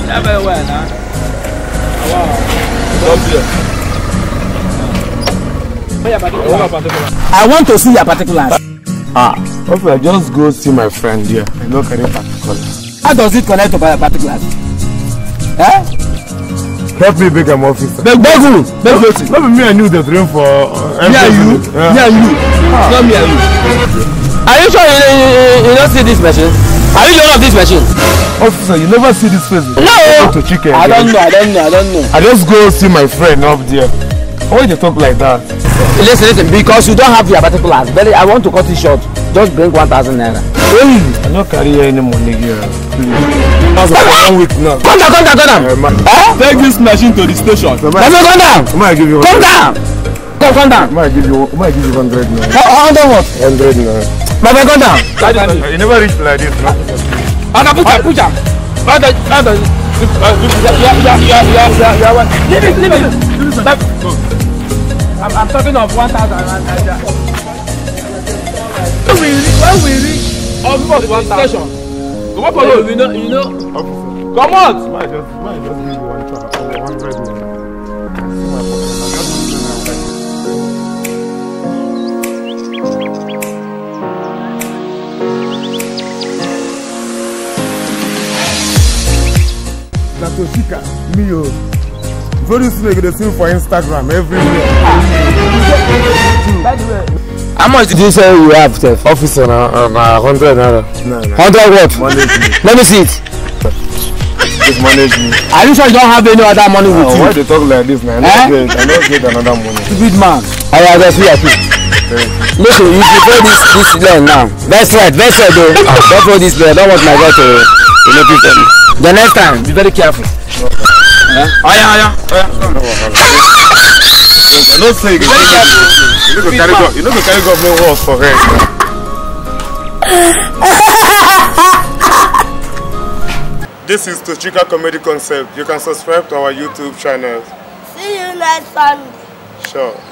Yeah, very well, huh? Wow. I want to see your particulars. Okay, just go see my friend here. I don't carry particulars. How does it connect to particulars? Eh? Help me beg an officer. Beg who? Not me and you the dream for me and you? Me and you? Not me and you. Are you sure you don't see this machine? Are you sure of this machine? Officer, you never see this face? No! Tochika. I don't know. I just go see my friend up there. Why you talk like that? Listen, because you don't have your particulars. I want to cut it short. Just bring 1,000 naira. Hey, I don't carry any money here. Please. That's 1 week now. Come down. Take this machine to the station. Come down. Come down. I might give you 100 naira. How what? 100 naira. Baba, come down. You never reach like this, no? Push him. Leave it. I'm talking of 1,000. When we reach the station, come on, follow. You know. Come on. Might just give you 100 naira. Tochika, me very soon you see for Instagram everywhere. How much did you say you have, Chef? Officer, 100 naira. No. 100 what? Let me see it. Just manage me. Are you sure you don't have any other money with you? Why they talk like this, man? I don't get another money. Stupid man. I just feel happy. Listen, you prefer this land now. That's right though. Don't hold this land. I don't want my guy to make you tell me. The next time, be very careful. Yeah. Don't say you need to carry government words for her. This is Tochika Comedy Concept. You can subscribe to our YouTube channel. See you next Sunday. Sure.